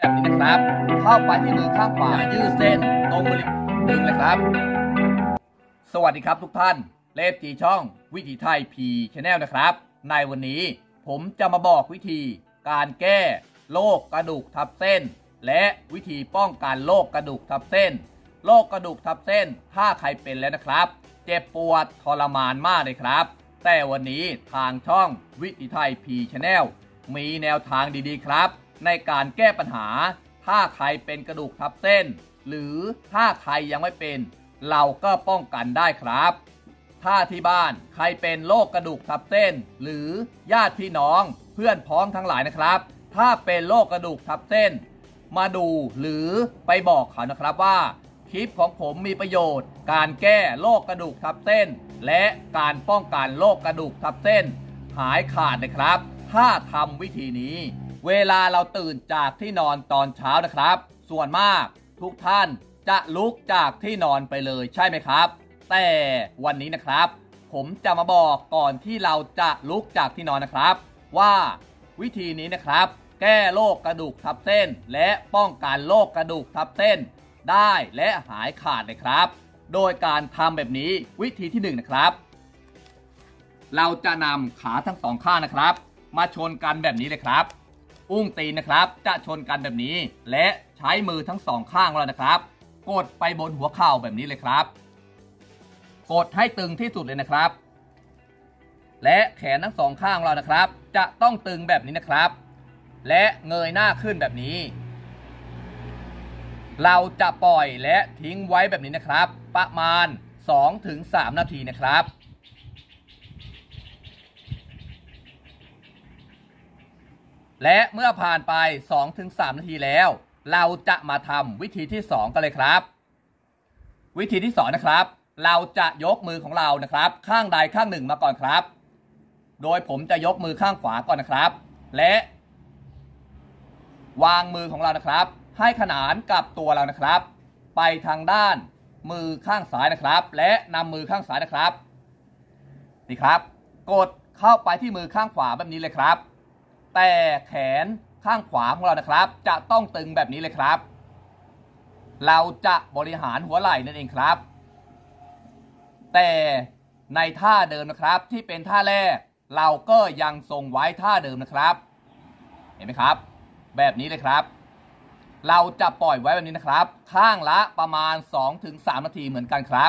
แบบนี้นะครับเข้าไปที่มือข้างขวายืดเส้นตรงบริเวณดึงเลยครับสวัสดีครับทุกท่านเลฟจีช่องวิถีไทยพีชแนลนะครับในวันนี้ผมจะมาบอกวิธีการแก้โรคกระดูกทับเส้นและวิธีป้องกันโรคกระดูกทับเส้นโรคกระดูกทับเส้นถ้าใครเป็นแล้วนะครับเจ็บปวดทรมานมากเลยครับแต่วันนี้ทางช่องวิถีไทยพีชแนลมีแนวทางดีๆครับในการแก้ปัญหาถ้าใครเป็นกระดูกทับเส้นหรือถ้าใครยังไม่เป็นเราก็ป้องกันได้ครับถ้าที่บ้านใครเป็นโรคกระดูกทับเส้นหรือญาติพี่น้องเพื่อนพ้องทั้งหลายนะครับถ้าเป็นโรคกระดูกทับเส้นมาดูหรือไปบอกเขานะครับว่าคลิปของผมมีประโยชน์การแก้โรคกระดูกทับเส้นและการป้องกันโรคกระดูกทับเส้นหายขาดเลยครับถ้าทำวิธีนี้เวลาเราตื่นจากที่นอนตอนเช้านะครับส่วนมากทุกท่านจะลุกจากที่นอนไปเลยใช่ไหมครับแต่วันนี้นะครับผมจะมาบอกก่อนที่เราจะลุกจากที่นอนนะครับว่าวิธีนี้นะครับแก้โรคกระดูกทับเส้นและป้องกันโรคกระดูกทับเส้นได้และหายขาดเลยครับโดยการทำแบบนี้วิธีที่1นะครับเราจะนำขาทั้งสองข้างนะครับมาชนกันแบบนี้เลยครับอุ้งตีนนะครับจะชนกันแบบนี้และใช้มือทั้งสองข้างเรานะครับกดไปบนหัวเข่าแบบนี้เลยครับกดให้ตึงที่สุดเลยนะครับและแขนทั้งสองข้างเรานะครับจะต้องตึงแบบนี้นะครับและเงยหน้าขึ้นแบบนี้เราจะปล่อยและทิ้งไว้แบบนี้นะครับประมาณ 2-3 นาทีนะครับและเมื่อผ่านไป 2-3 นาทีแล้วเราจะมาทำวิธีที่2กันเลยครับวิธีที่2นะครับเราจะยกมือของเรานะครับข้างใดข้างหนึ่งมาก่อนครับโดยผมจะยกมือข้างขวาก่อนนะครับและวางมือของเรานะครับให้ขนานกับตัวเรานะครับไปทางด้านมือข้างซ้ายนะครับและนำมือข้างซ้ายนะครับนี่ครับกดเข้าไปที่มือข้างขวาแบบนี้เลยครับแต่แขนข้างขวาของเรานะครับจะต้องตึงแบบนี้เลยครับเราจะบริหารหัวไหล่นั่นเองครับแต่ในท่าเดิมนะครับที่เป็นท่าแรกเราก็ยังทรงไว้ท่าเดิมนะครับเห็นไหมครับแบบนี้เลยครับเราจะปล่อยไว้แบบนี้นะครับข้างละประมาณ 2-3 นาทีเหมือนกันครับ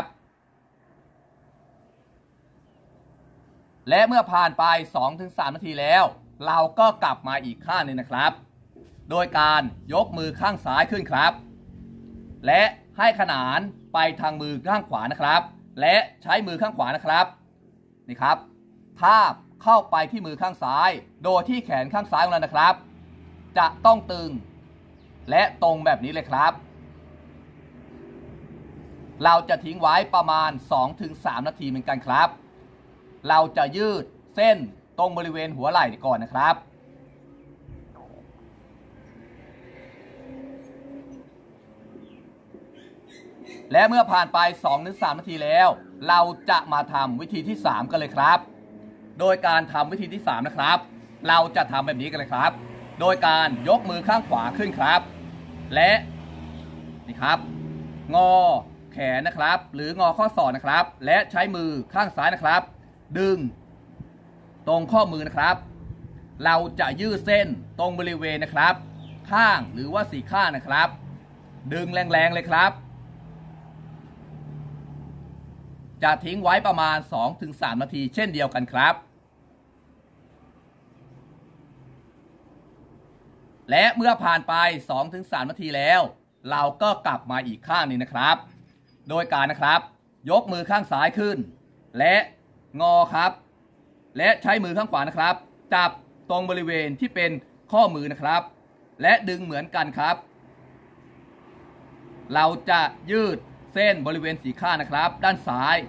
และเมื่อผ่านไป 2-3 นาทีแล้วเราก็กลับมาอีกข้างนึงนะครับโดยการยกมือข้างซ้ายขึ้นครับและให้ขนานไปทางมือข้างขวานะครับและใช้มือข้างขวานะครับนี่ครับทาบเข้าไปที่มือข้างซ้ายโดยที่แขนข้างซ้ายของเรานะครับจะต้องตึงและตรงแบบนี้เลยครับเราจะทิ้งไว้ประมาณ 2-3 นาทีเหมือนกันครับเราจะยืดเส้นตรงบริเวณหัวไหล่ก่อนนะครับและเมื่อผ่านไป 2-3 นาทีแล้วเราจะมาทำวิธีที่3กันเลยครับโดยการทำวิธีที่3นะครับเราจะทำแบบนี้กันเลยครับโดยการยกมือข้างขวาขึ้นครับและนี่ครับงอแขนนะครับหรืองอข้อศอกนะครับและใช้มือข้างซ้ายนะครับดึงตรงข้อมือนะครับเราจะยืดเส้นตรงบริเวณนะครับข้างหรือว่า4ข้างนะครับดึงแรงๆเลยครับจะทิ้งไว้ประมาณ 2-3 นาทีเช่นเดียวกันครับและเมื่อผ่านไป 2-3 นาทีแล้วเราก็กลับมาอีกข้างนึงนะครับโดยการนะครับยกมือข้างซ้ายขึ้นและงอครับและใช้มือข้างขวานะครับจับตรงบริเวณที่เป็นข้อมือนะครับและดึงเหมือนกันครับเราจะยืดเส้นบริเวณสีข้างนะครับด้านซ้าย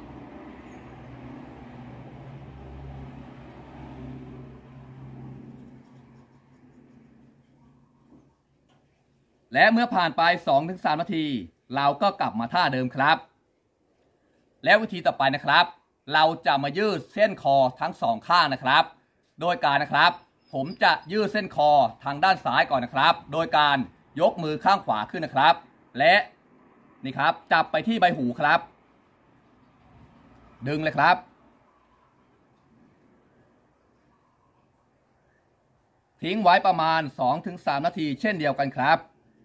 และเมื่อผ่านไป 2-3 นาทีเราก็กลับมาท่าเดิมครับและวิธีต่อไปนะครับเราจะมายืดเส้นคอทั้ง2ข้างนะครับโดยการนะครับผมจะยืดเส้นคอทางด้านซ้ายก่อนนะครับโดยการยกมือข้างขวาขึ้นนะครับและนี่ครับจับไปที่ใบหูครับดึงเลยครับทิ้งไว้ประมาณ 2-3 นาทีเช่นเดียวกันครับ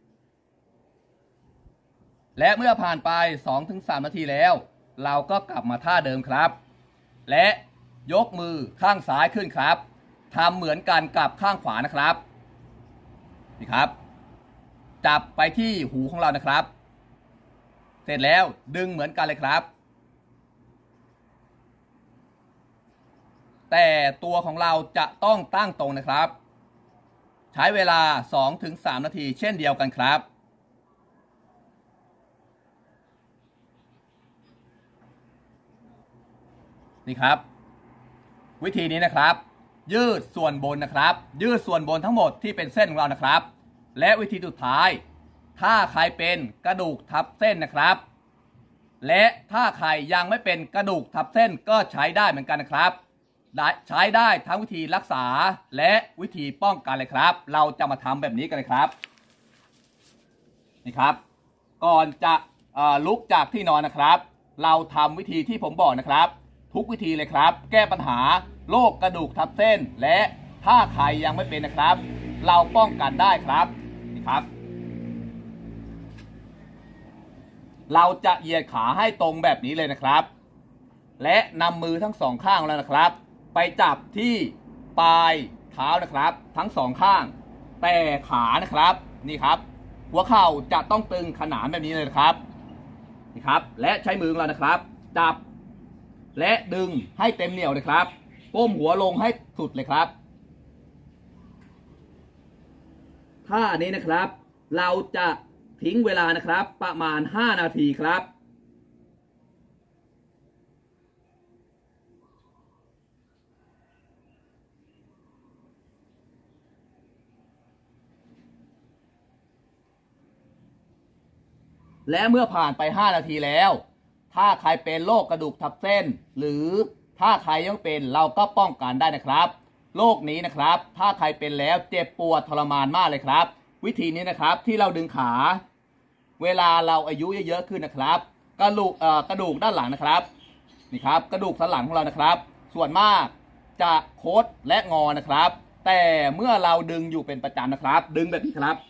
และเมื่อผ่านไป 2-3 นาทีแล้วเราก็กลับมาท่าเดิมครับและยกมือข้างซ้ายขึ้นครับทำเหมือนกันกับข้างขวานะครับนี่ครับจับไปที่หูของเรานะครับเสร็จแล้วดึงเหมือนกันเลยครับแต่ตัวของเราจะต้องตั้งตรงนะครับใช้เวลา 2-3 นาทีเช่นเดียวกันครับนี่ครับวิธีนี้นะครับยืดส่วนบนนะครับยืดส่วนบนทั้งหมดที่เป็นเส้นของเรานะครับและวิธีสุดท้ายถ้าใครเป็นกระดูกทับเส้นนะครับและถ้าใครยังไม่เป็นกระดูกทับเส้นก็ใช้ได้เหมือนกันนะครับใช้ได้ทั้งวิธีรักษาและวิธีป้องกันเลยครับเราจะมาทำแบบนี้กันเลยครับนี่ครับก่อนจะลุกจากที่นอนนะครับเราทำวิธีที่ผมบอกนะครับทุกวิธีเลยครับแก้ปัญหาโรคกระดูกทับเส้นและถ้าใครยังไม่เป็นนะครับเราป้องกันได้ครับนี่ครับเราจะเหยียดขาให้ตรงแบบนี้เลยนะครับและนำมือทั้งสองข้างแล้วนะครับไปจับที่ปลายเท้านะครับทั้งสองข้างแต่ขานะครับนี่ครับหัวเข่าจะต้องตึงขนานแบบนี้เลยนะครับนี่ครับและใช้มือของเรานะครับจับและดึงให้เต็มเหนี่ยวเลยครับก้มหัวลงให้สุดเลยครับท่านี้นะครับเราจะทิ้งเวลานะครับประมาณ5 นาทีครับและเมื่อผ่านไป5 นาทีแล้วถ้าใครเป็นโรคกระดูกทับเส้นหรือถ้าใครยังเป็นเราก็ป้องกันได้นะครับโรคนี้นะครับถ้าใครเป็นแล้วเจ็บปวดทรมานมากเลยครับวิธีนี้นะครับที่เราดึงขาเวลาเราอายุเยอะๆขึ้นนะครับกระดูกด้านหลังนะครับนี่ครับกระดูกสันหลังของเรานะครับส่วนมากจะโคดและงอนะครับแต่เมื่อเราดึงอยู่เป็นประจำนะครับดึงแบบนี้ครับ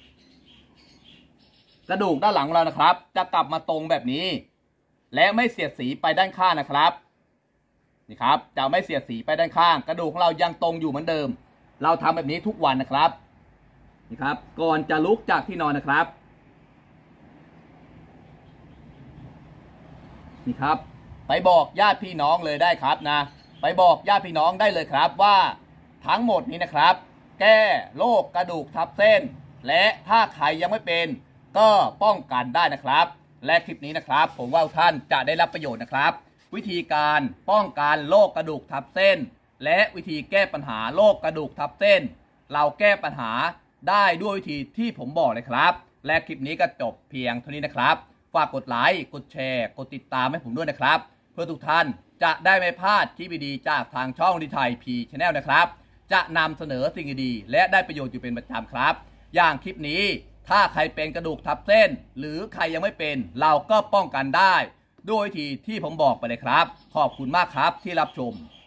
กระดูกด้านหลังของเรานะครับจะกลับมาตรงแบบนี้และไม่เสียดสีไปด้านข้างนะครับนี่ครับจะไม่เสียดสีไปด้านข้างกระดูกของเรายังตรงอยู่เหมือนเดิมเราทำแบบนี้ทุกวันนะครับนี่ครับก่อนจะลุกจากที่นอนนะครับนี่ครับไปบอกญาติพี่น้องเลยได้ครับนะไปบอกญาติพี่น้องได้เลยครับว่าทั้งหมดนี้นะครับแก้โรคกระดูกทับเส้นและถ้าใครยังไม่เป็นก็ป้องกันได้นะครับและคลิปนี้นะครับผมว่าท่านจะได้รับประโยชน์นะครับวิธีการป้องกันโรคกระดูกทับเส้นและวิธีแก้ปัญหาโรคกระดูกทับเส้นเราแก้ปัญหาได้ด้วยวิธีที่ผมบอกเลยครับและคลิปนี้ก็จบเพียงเท่านี้นะครับฝากกดไลค์กดแชร์กดติดตามให้ผมด้วยนะครับเพื่อทุกท่านจะได้ไม่พลาดคลิปดีๆจากทางช่องดีไทยพีชแนลนะครับจะนำเสนอสิ่งดีๆและได้ประโยชน์อยู่เป็นประจำครับอย่างคลิปนี้ถ้าใครเป็นกระดูกทับเส้นหรือใครยังไม่เป็นเราก็ป้องกันได้ด้วยวิธีที่ผมบอกไปเลยครับขอบคุณมากครับที่รับชม